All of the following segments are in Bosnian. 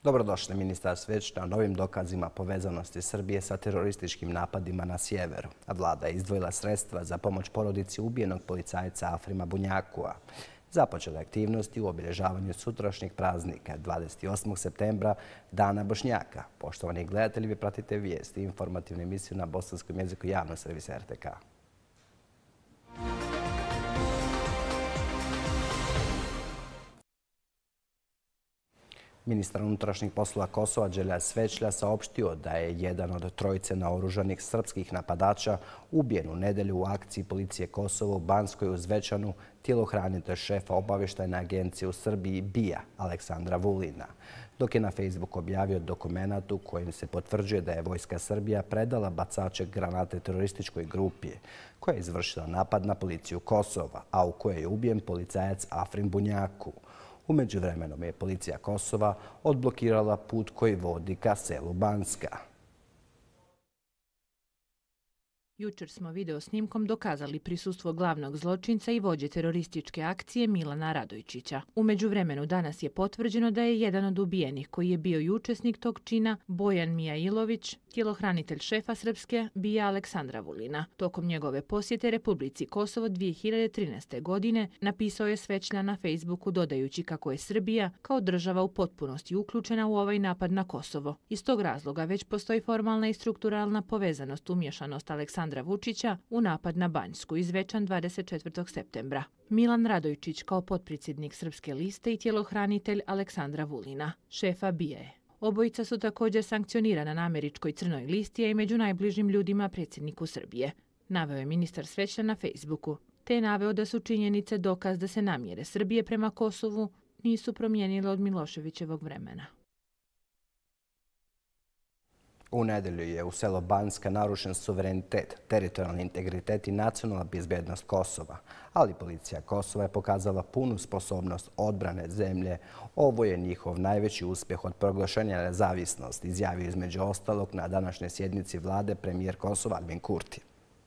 Dobrodošli, ministar Svečna, o novim dokazima povezanosti Srbije sa terorističkim napadima na sjeveru. A vlada je izdvojila sredstva za pomoć porodici ubijenog policajca Afrima Bunjakua. Započele aktivnosti u obilježavanju sutrašnjeg praznika, 28. septembra, Dana Bošnjaka. Poštovani gledatelji, vi pratite vijesti i informativnu emisiju na bosanskom jeziku javnog servisa RTK. Ministar unutrašnjih poslova Kosova Đelja Svećlja saopštio da je jedan od trojice naoružanih srpskih napadača ubijen u nedjelju u akciji policije Kosova u Banskoj uz Zvečanu tjelohranitelj šefa obavještajne agencije u Srbiji BIA Aleksandra Vulina, dok je na Facebook objavio dokumenat u kojem se potvrđuje da je vojska Srbija predala bacače granate terorističkoj grupi koja je izvršila napad na policiju Kosova, a u kojoj je ubijen policajac Afrim Bunjaku. U međuvremenu je policija Kosova odblokirala put koji vodi ka selu Banska. Jučer smo video snimkom dokazali prisustvo glavnog zločinca i vođe terorističke akcije Milana Radojčića. U međuvremenu danas je potvrđeno da je jedan od ubijenih koji je bio i učesnik tog čina, Bojan Mijailović, tjelohranitelj šefa srpske BIA Aleksandra Vulina. Tokom njegove posjete Republici Kosovo 2013. godine napisao je Svećlja na Facebooku dodajući kako je Srbija kao država u potpunosti uključena u ovaj napad na Kosovo. Iz tog razloga već postoji formalna i strukturalna povezanost, umješanost Aleksandra Vučića u napad na Banjsku izvečan 24. septembra. Milan Radojčić kao potpredsjednik Srpske liste i tjelohranitelj Aleksandra Vulina, šefa BIA-e. Obojica su također sankcionirana na američkoj crnoj listi, a i među najbližim ljudima predsjedniku Srbije. Naveo je ministar Svećlja na Facebooku, te je naveo da su činjenice dokaz da se namjere Srbije prema Kosovu nisu promijenile od Miloševićevog vremena. U nedjelju je u selo Banska narušen suverenitet, teritorijalni integritet i nacionalna bezbednost Kosova, ali policija Kosova je pokazala punu sposobnost odbrane zemlje. Ovo je njihov najveći uspjeh od proglašenja nezavisnosti, izjavio između ostalog na današnjoj sjednici vlade premijer Kosova Albin Kurti.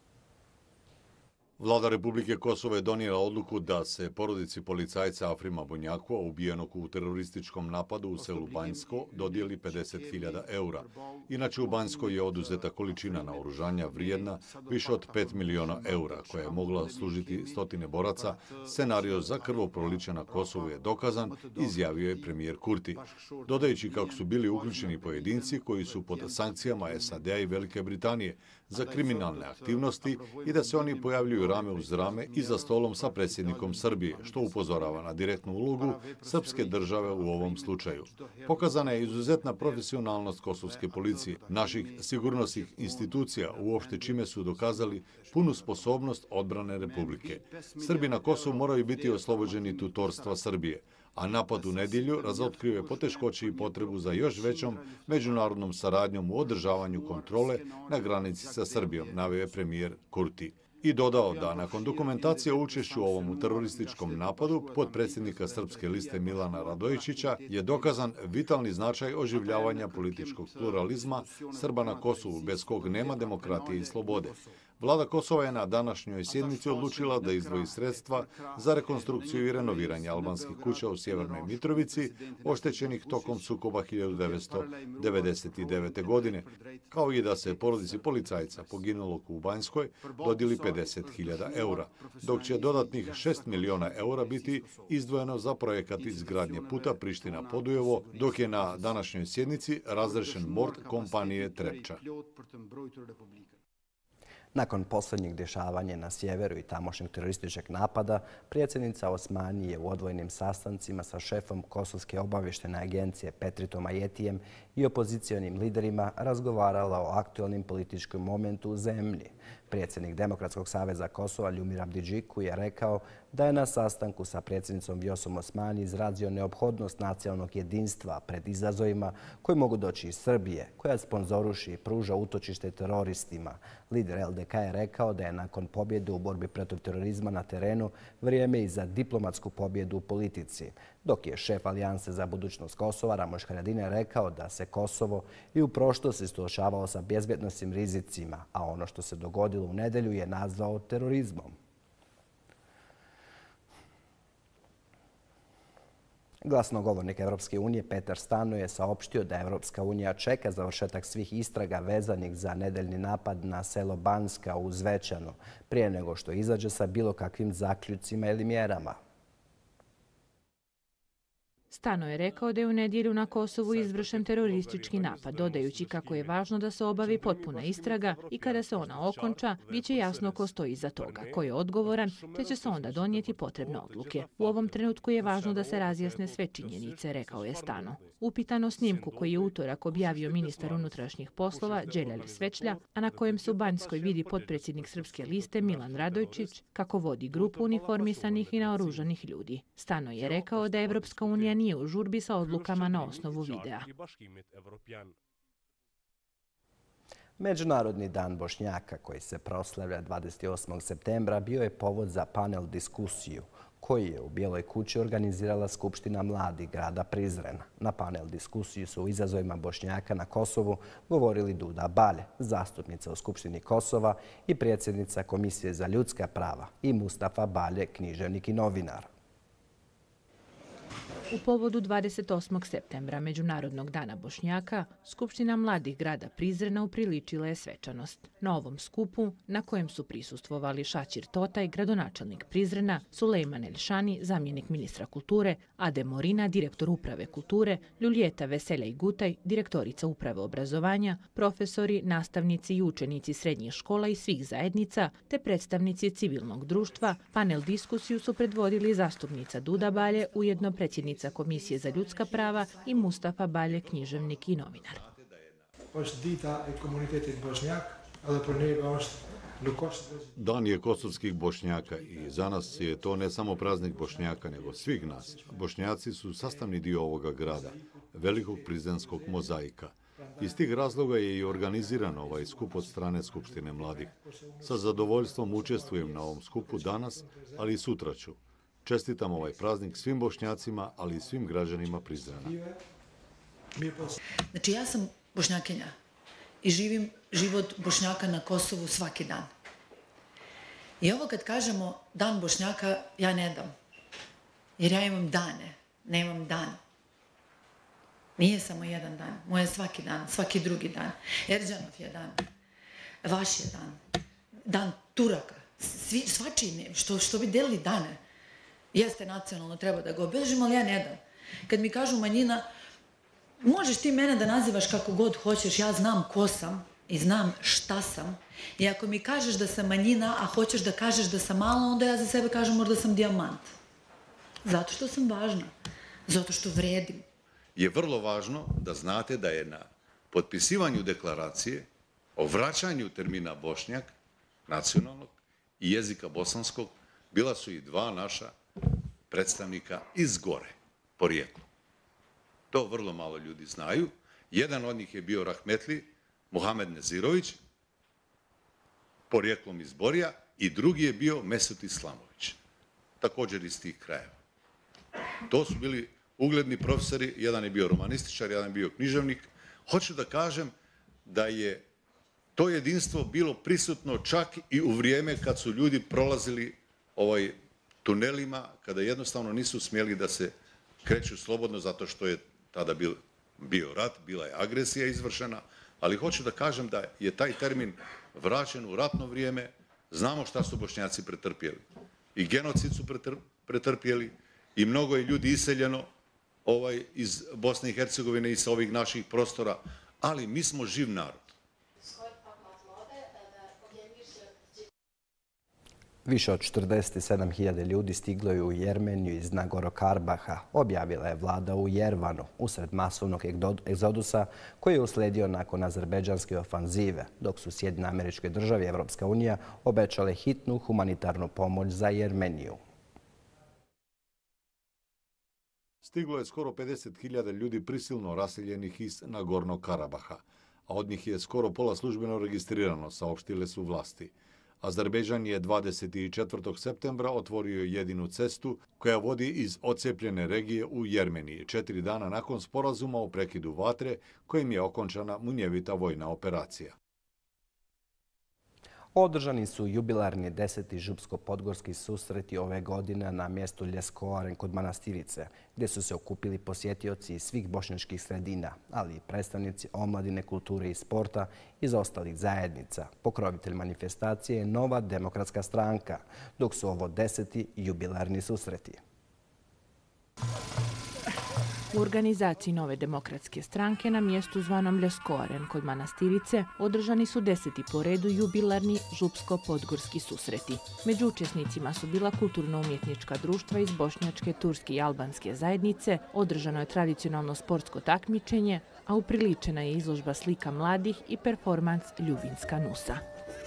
Vlada Republike Kosovo je donijela odluku da se porodici policajca Afrima Bunjakua, ubijenog u terorističkom napadu u selu Banjsko, dodijeli 50.000 eura. Inače, u Banjskoj je oduzeta količina naoružanja vrijedna više od 5 miliona eura, koja je mogla služiti stotine boraca. Scenario za krvoproliće na Kosovu je dokazan, izjavio je premijer Kurti, dodajući kako su bili uključeni pojedinci koji su pod sankcijama SAD-a i Velike Britanije za kriminalne aktivnosti i da se oni pojavljuju rame uz rame i za stolom sa predsjednikom Srbije, što upozorava na direktnu ulogu srpske države u ovom slučaju. Pokazana je izuzetna profesionalnost kosovske policije, naših sigurnosnih institucija, uopšte čime su dokazali punu sposobnost odbrane Republike. Srbi na Kosovu moraju biti oslobođeni tutorstva Srbije, a napad u nedjelju razotkrio je poteškoće i potrebu za još većom međunarodnom saradnjom u održavanju kontrole na granici sa Srbijom, naveo je premijer Kurti. I dodao da nakon dokumentacije o učešću u ovom terorističkom napadu potpredsjednika Srpske liste Milana Radojčića je dokazan vitalni značaj oživljavanja političkog pluralizma Srba na Kosovu, bez kog nema demokratije i slobode. Vlada Kosova je na današnjoj sjednici odlučila da izdvoji sredstva za rekonstrukciju i renoviranje albanskih kuća u Sjevernoj Mitrovici, oštećenih tokom sukoba 1999. godine, kao i da se porodici policajca poginulog u Banjskoj dodijeli 50.000 eura, dok će dodatnih 6 miliona eura biti izdvojeno za projekat izgradnje puta Priština-Podujevo, dok je na današnjoj sjednici razrešen bord kompanije Trepča. Nakon posljednjih dešavanja na sjeveru i tamošnjeg terorističkog napada, predsjednica Osmani je u odvojenim sastancima sa šefom Kosovske obavještajne agencije Petritom Ajetijem i opozicijonim liderima razgovarala o aktualnim političkom momentu u zemlji. Predsjednik Demokratskog saveza Kosova Ljumir Abdidžiku je rekao da je na sastanku sa predsjednicom Vjosom Osmani izrazio neophodnost nacionalnog jedinstva pred izazovima koji mogu doći iz Srbije, koja sponzoruši i pruža utočište teroristima. Lider LDK je rekao da je nakon pobjede u borbi protiv terorizma na terenu vrijeme i za diplomatsku pobjedu u politici, dok je šef Alijanse za budućnost Kosova Ramoš Haradinaj rekao da se Kosovo i u prošlosti suočavao sa bezbjednosnim rizicima, a ono što se dogodilo u nedjelju je nazvao terorizmom. Glasnogovornik Evropske unije Petar Stano je saopštio da Evropska unija čeka završetak svih istraga vezanih za nedeljni napad na selo Banska u Zvečanu, prije nego što izađe sa bilo kakvim zaključcima ili mjerama. Stano je rekao da je u nedjelju na Kosovu izvršen teroristički napad, dodajući kako je važno da se obavi potpuna istraga i kada se ona okonča, bit će jasno ko stoji iza toga, ko je odgovoran, te će se onda donijeti potrebne odluke. U ovom trenutku je važno da se razjasne sve činjenice, rekao je Stano. Upitan o snimku koji je utorak objavio ministar unutrašnjih poslova Đelja Svečlja, a na kojem se u Banjskoj vidi potpredsjednik Srpske liste Milan Radojčić kako vodi grupu uniformisanih i naoružanih ljudi. Stano je rekao da Evropska unija nije u žurbi sa odlukama na osnovu videa. Međunarodni dan Bošnjaka koji se proslavlja 28. septembra bio je povod za panel diskusiju koji je u Bijeloj kući organizirala Skupština mladih grada Prizrena. Na panel diskusiju su o izazovima Bošnjaka na Kosovu govorili Duda Balje, zastupnica u Skupštini Kosova i predsjednica Komisije za ljudska prava, i Mustafa Balje, književnik i novinar. U povodu 28. septembra, Međunarodnog dana Bošnjaka, Skupština mladih grada Prizrena upriličila je svečanost. Na ovom skupu, na kojem su prisustvovali Šačir Totaj, gradonačelnik Prizrena, Sulejman Elšani, zamjenik ministra kulture, Ade Morina, direktor uprave kulture, Ljuljeta Veselja i Gutaj, direktorica uprave obrazovanja, profesori, nastavnici i učenici srednjih škola i svih zajednica, te predstavnici civilnog društva, panel diskusiju su predvodili zastupnica Duda Balje, ujedno predsjednica Komisije za ljudska prava, i Mustafa Balje, književnik i novinar. Dan je kosovskih Bošnjaka i za nas je to ne samo praznik Bošnjaka, nego svih nas. Bošnjaci su sastavni dio ovoga grada, velikog prizrenskog mozaika. Iz tih razloga je i organiziran ovaj skup od strane Skupštine mladih. Sa zadovoljstvom učestvujem na ovom skupu danas, ali i sutra ću. Čestitam ovaj praznik svim Bošnjacima, ali i svim građanima Prizrena. Znači, ja sam Bošnjakinja i živim život Bošnjaka na Kosovu svaki dan. I ovo kad kažemo dan Bošnjaka, ja ne dam. Jer ja imam dane, nemam dan. Nije samo jedan dan, moj je svaki dan, svaki drugi dan. Erđanov je dan, vaš je dan, dan Turaka, svačiji, što bi delili dane. Jeste nacionalno, treba da ga obeležimo, ali ja ne dam. Kad mi kažu manjina, možeš ti mene da nazivaš kako god hoćeš, ja znam ko sam i znam šta sam. I ako mi kažeš da sam manjina, a hoćeš da kažeš da sam mala, onda ja za sebe kažem možda sam dijamant. Zato što sam važna, zato što vredim. Je vrlo važno da znate da je na potpisivanju deklaracije o vraćanju termina Bošnjak, nacionalnog, i jezika bosanskog, bila su i dva naša predstavnika iz gore, porijeklo. To vrlo malo ljudi znaju. Jedan od njih je bio rahmetli Muhamed Nezirović, porijeklom iz Borja, i drugi je bio Mesut Islamović, također iz tih krajeva. To su bili ugledni profesori, jedan je bio romanističar, jedan je bio književnik. Hoću da kažem da je to jedinstvo bilo prisutno čak i u vrijeme kad su ljudi prolazili tunelima, kada jednostavno nisu smjeli da se kreću slobodno zato što je tada bio rat, bila je agresija izvršena, ali hoću da kažem da je taj termin vraćen u ratno vrijeme. Znamo šta su Bošnjaci pretrpjeli. I genocid su pretrpjeli i mnogo je ljudi iseljeno iz Bosne i Hercegovine i sa ovih naših prostora, ali mi smo živ narod. Više od 47.000 ljudi stiglo je u Jermeniju iz Nagorno-Karabaha, objavila je vlada u Jerevanu usred masovnog egzodusa koji je uslijedio nakon azerbejdžanske ofanzive, dok su Sjedinjene Američke Države i Evropska unija obećale hitnu humanitarnu pomoć za Jermeniju. Stiglo je skoro 50.000 ljudi prisilno raseljenih iz Nagorno-Karabaha, a od njih je skoro pola službeno registrirano, saopštile su vlasti. Azerbejdžan je 24. septembra otvorio jedinu cestu koja vodi iz odcepljene regije u Jermeniji, 4 dana nakon sporazuma o prekidu vatre kojim je okončana munjevita vojna operacija. Održani su jubilarni 10. župsko-podgorski susreti ove godine na mjestu Ljeskoaren kod Manastirice, gdje su se okupili posjetioci iz svih bošnjačkih sredina, ali i predstavnici omladine, kulture i sporta iz ostalih zajednica. Pokrovitelj manifestacije je Nova demokratska stranka, dok su ovo 10. jubilarni susreti. U organizaciji Nove demokratske stranke na mjestu zvanom Ljeskoaren kod Manastirice održani su 10. po redu jubilarni župsko-podgorski susreti. Među učesnicima su bila kulturno-umjetnička društva iz bošnjačke, turske i albanske zajednice, održano je tradicionalno sportsko takmičenje, a upriličena je izložba slika mladih i performans Ljubinska nusa.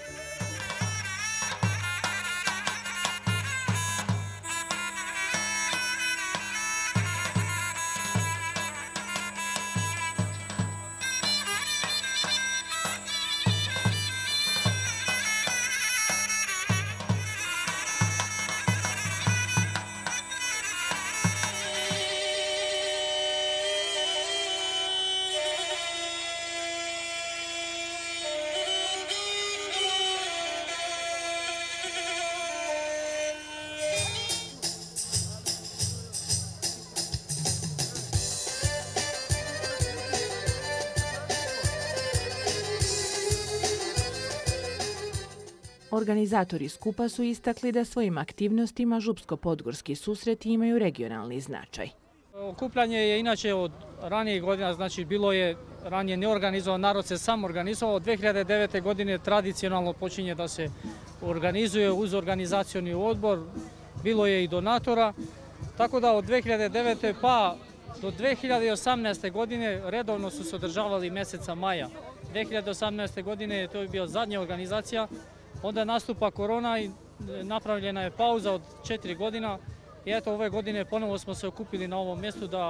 Organizatori skupa su istakli da svojim aktivnostima župsko-podgorski susreti imaju regionalni značaj. Okupljanje je inače od ranijih godina, znači bilo je ranije neorganizovan, narod se sam organizovao. Od 2009. godine tradicionalno počinje da se organizuje uz organizacioni odbor, bilo je i donatora, tako da od 2009. pa do 2018. godine redovno su se održavali mjeseca maja. 2018. godine to je bio zadnja organizacija. Onda nastupa korona i napravljena je pauza od 4 godina i eto ove godine ponovo smo se okupili na ovom mjestu da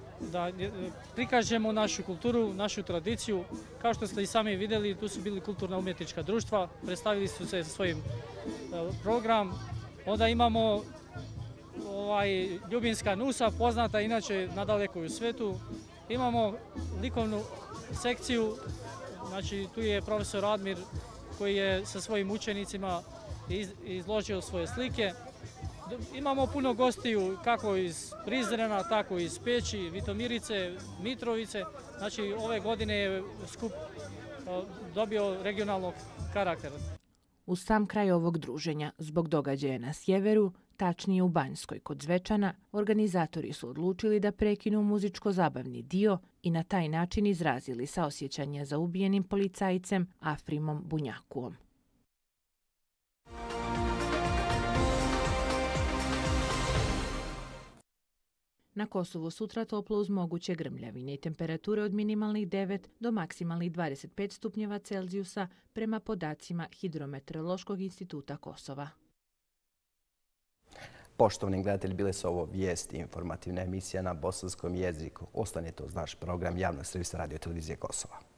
prikažemo našu kulturu, našu tradiciju. Kao što ste i sami vidjeli, tu su bili kulturna umjetnička društva, predstavili su se svojim program. Onda imamo Ljubinska nusa, poznata inače nadaleko u svetu. Imamo likovnu sekciju, znači tu je profesor Admir koji je sa svojim učenicima izložio svoje slike. Imamo puno gostiju kako iz Prizrena, tako iz Peći, Vitomirice, Mitrovice. Znači ove godine je skup dobio regionalnog karaktera. Uz sam kraj ovog druženja, zbog događaja na sjeveru, tačnije u Banjskoj kod Zvečana, organizatori su odlučili da prekinu muzičko-zabavni dio i na taj način izrazili saosjećanje za ubijenim policajcem Afrimom Bunjakuom. Na Kosovu sutra toplo uz moguće grmljavine i temperature od minimalnih 9 do maksimalnih 25 stupnjeva Celzijusa prema podacima Hidrometeorološkog instituta Kosova. Poštovani gledatelji, bile su ovo vijesti, informativna emisija na bosanskom jeziku. Ostanite uz naš program Javnog servisa Radio televizije Kosova.